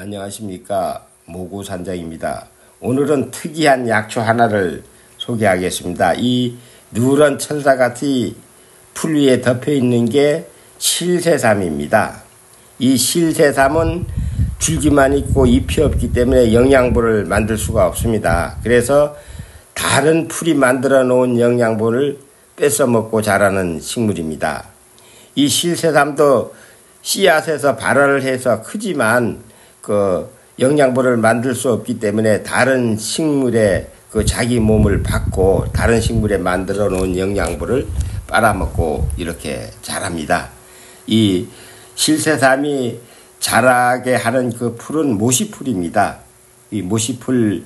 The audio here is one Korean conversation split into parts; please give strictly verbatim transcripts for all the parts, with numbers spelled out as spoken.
안녕하십니까. 모구산장입니다. 오늘은 특이한 약초 하나를 소개하겠습니다. 이 누런 철사같이 풀 위에 덮여 있는 게 실새삼입니다. 이 실새삼은 줄기만 있고 잎이 없기 때문에 영양분을 만들 수가 없습니다. 그래서 다른 풀이 만들어 놓은 영양분을 뺏어 먹고 자라는 식물입니다. 이 실새삼도 씨앗에서 발화를 해서 크지만 그 영양분을 만들 수 없기 때문에 다른 식물의 그 자기 몸을 받고 다른 식물에 만들어 놓은 영양분을 빨아먹고 이렇게 자랍니다. 이 실새삼이 자라게 하는 그 풀은 모시풀입니다. 이 모시풀을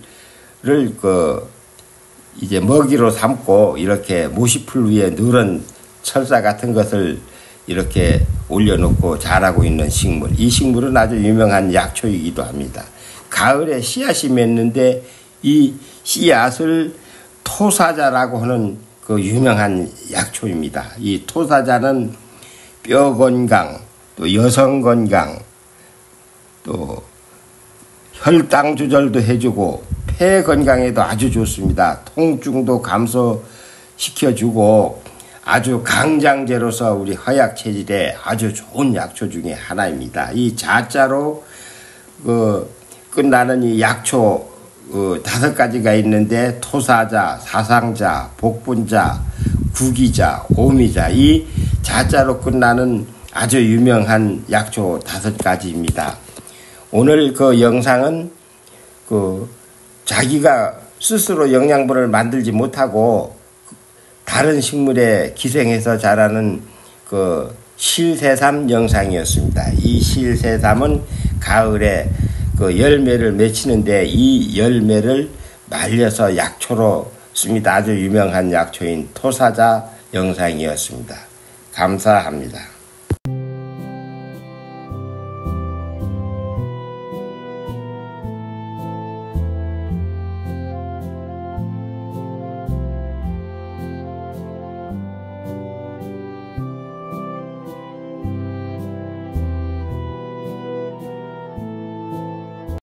그 이제 먹이로 삼고 이렇게 모시풀 위에 누런 철사 같은 것을 이렇게 올려놓고 자라고 있는 식물. 이 식물은 아주 유명한 약초이기도 합니다. 가을에 씨앗이 맺는데 이 씨앗을 토사자라고 하는 그 유명한 약초입니다. 이 토사자는 뼈 건강, 또 여성 건강, 또 혈당 조절도 해주고 폐 건강에도 아주 좋습니다. 통증도 감소시켜주고 아주 강장제로서 우리 허약 체질에 아주 좋은 약초 중에 하나입니다. 이 자자로 그 끝나는 이 약초 그 다섯 가지가 있는데 토사자, 사상자, 복분자, 구기자, 오미자, 이 자자로 끝나는 아주 유명한 약초 다섯 가지입니다. 오늘 그 영상은 그 자기가 스스로 영양분을 만들지 못하고 다른 식물에 기생해서 자라는 그 실새삼 영상이었습니다. 이 실새삼은 가을에 그 열매를 맺히는데 이 열매를 말려서 약초로 씁니다. 아주 유명한 약초인 토사자 영상이었습니다. 감사합니다.